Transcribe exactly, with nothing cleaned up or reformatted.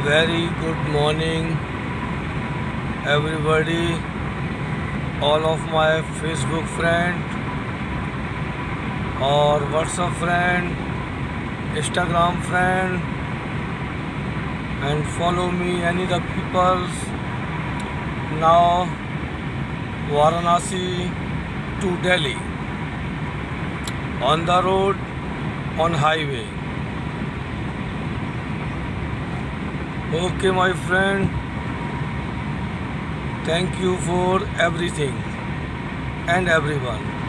Very good morning, everybody, all of my Facebook friend or WhatsApp friend, Instagram friend, and follow me any the peoples. Now Varanasi to Delhi on the road, on highway. Okay, my friend, thank you for everything and everyone.